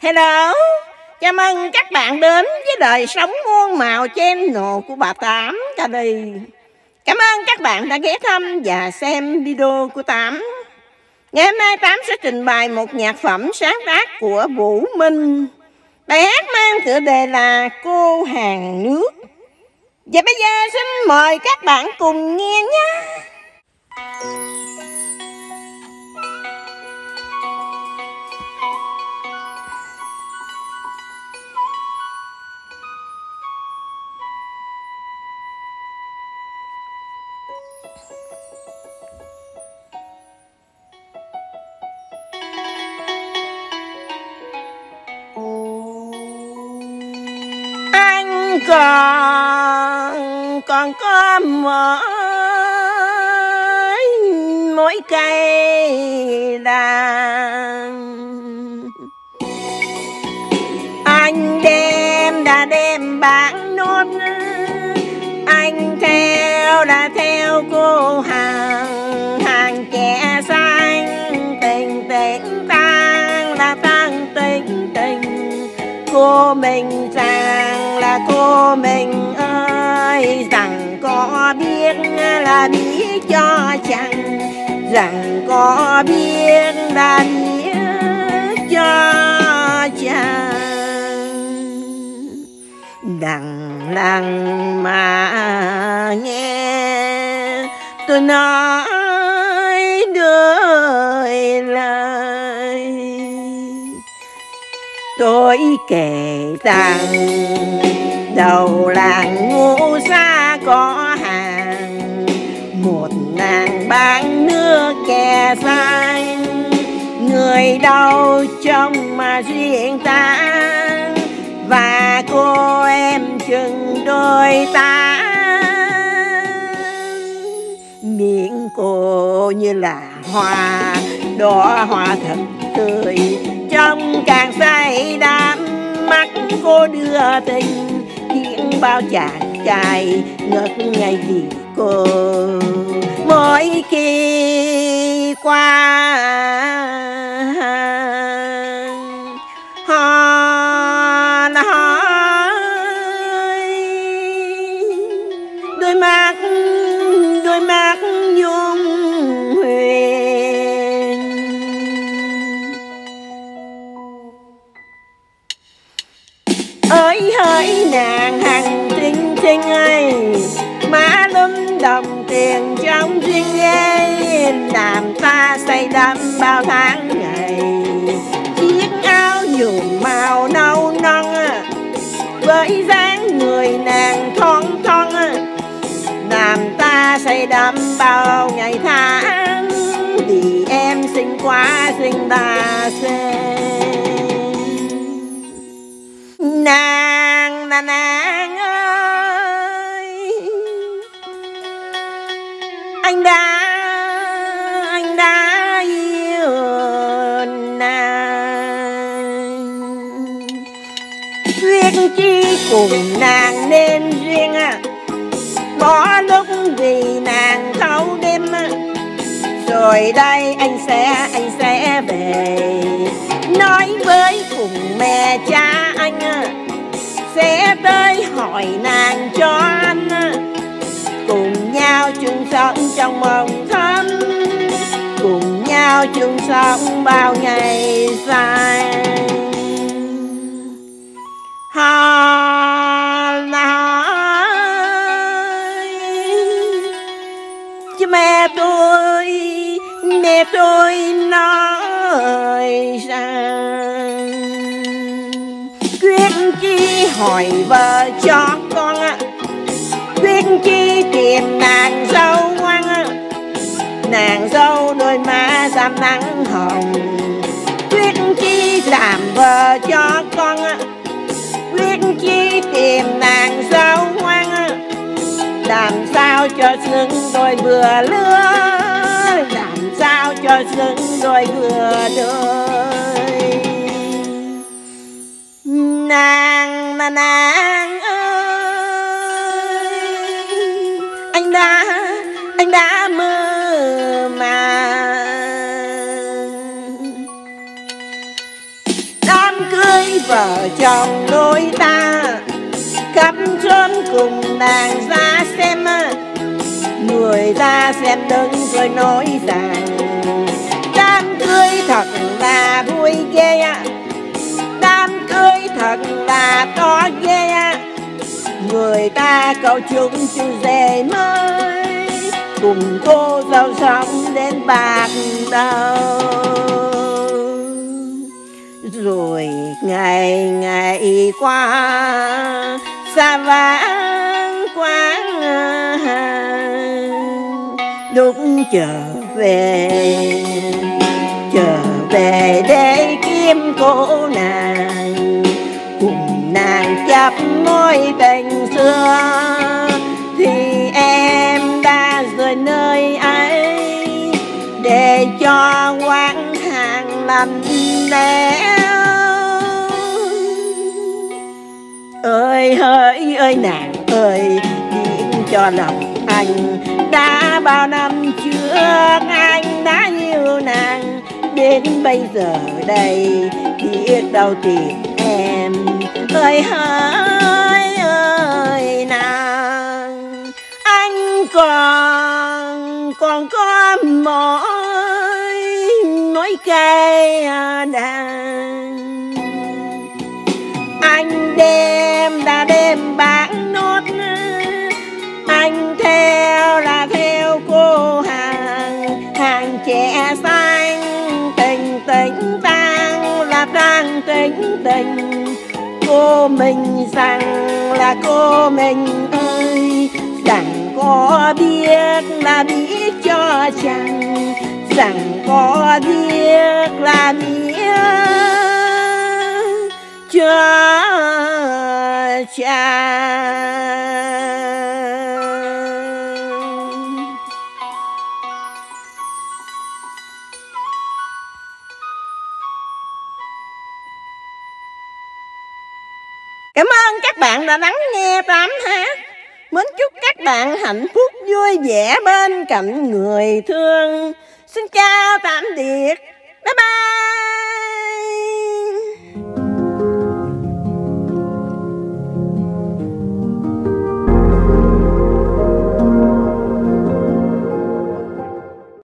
Hello, chào mừng các bạn đến với đời sống muôn màu channel của bà Tám Cali. Cảm ơn các bạn đã ghé thăm và xem video của Tám. Ngày hôm nay Tám sẽ trình bày một nhạc phẩm sáng tác của Vũ Minh. Bài hát mang tựa đề là Cô Hàng Nước. Và bây giờ xin mời các bạn cùng nghe nhé. Anh còn có mỗi cây đàn, anh đã đem bán nốt, anh theo cô hàng trẻ xanh, tình tan là tan tình cô mình rằng là cô mình ơi, rằng có biết là biết cho chăng, rằng có biết là biết cho chăng. Đằng lặng mà nghe tôi nói đôi lời, tôi kể rằng đầu làng Ngũ Sa có hàng, một nàng bán nước kè xanh, người đâu trông mà duyên dáng, và cô em chừng đôi tá. Miệng cô như là hoa, đóa hoa thật tươi, trông càng say đắm, mắt cô đưa tình khiến bao chàng trai ngất ngây vì cô. Mỗi khi qua đôi mắt dung huyền, ơi hỡi nàng hằng trinh trinh ơi, má lúm đồng tiền trong duyên ghê, làm ta say đắm bao tháng ngày. Chiếc áo nhuộm màu nâu non, với dáng người nàng thon thon, làm ta say đắm bao ngày tháng. Vì em xinh quá xinh ta xem, nàng là nàng ơi, anh đã yêu nàng. Duyên chi cùng nàng nên duyên, bỏ lúc vì nàng thâu đêm, rồi đây anh sẽ về, nói với cùng mẹ cha anh, sẽ tới hỏi nàng cho anh, cùng nhau chung sống trong mộng thắm, cùng nhau chung sống bao ngày dài. Mẹ tôi nói rằng quyết chi hỏi vợ cho con, quyết chi tìm nàng dâu ngoan, nàng dâu đôi má rám nắng hồng. Quyết chi làm vợ cho con, quyết chi tìm nàng dâu ngoan, làm sao cho xứng đôi vừa lứa, làm sao cho xứng đôi vừa đôi. Nàng là nàng ơi, anh đã mơ mà. Đám cưới vợ chồng đôi ta khắp chốn cùng nàng ra xem, người ta xem đứng rồi nói rằng đám cưới thật là vui ghê, đám cưới thật là to ghê. Người ta cầu chúc chú rể mới cùng cô dâu sống đến bạc đầu. Rồi ngày ngày qua xa vắng quá, lúc trở về để kiếm cô nàng, cùng nàng chắp môi tình xưa, thì em đã rời nơi ấy để cho quán hàng lạnh lẽo. Ơi hỡi ơi nàng ơi, biết cho lòng anh đã bao năm trước anh đã yêu nàng, đến bây giờ đây biết đâu tìm em. Ơi hỡi ơi nàng, anh còn có mỗi cây đàn. Anh đêm đã đêm bán nốt, anh theo là theo cô hàng trẻ xanh, tình tình tang là tang tình tình. Cô mình rằng là cô mình ơi, rằng có biết là biết cho chăng, rằng có biết là biết cho chăng. Cảm ơn các bạn đã lắng nghe Tám hát. Mến chúc các bạn hạnh phúc vui vẻ bên cạnh người thương. Xin chào tạm biệt. Bye bye.